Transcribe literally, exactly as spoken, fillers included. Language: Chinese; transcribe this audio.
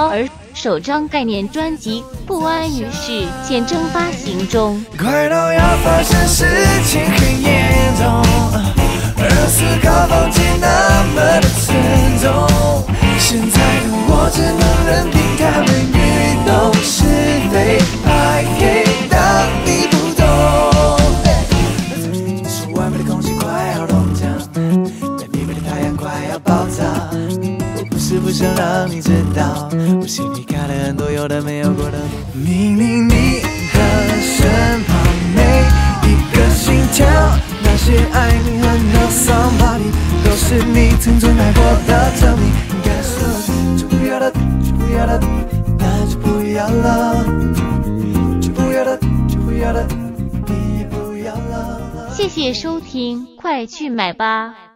涛，而首张概念专辑《不安于室》现正发行中。 快到要发生事情很严重，而思考风景那么的沉重。现在的我只能任凭他们愚弄是非白黑，当你不懂。是外面的空气快要冻僵，在密密的太阳快要爆炸。我不是不想让你知道，我心里开了很多有的没有过的。明明你的身旁每一个心跳，那些爱你和 no somebody 都是你曾存在过的证明。该说就不要了，就不要了，那就不要了，就不要了，就不要了，你也不要了。 谢谢收听，快去买吧。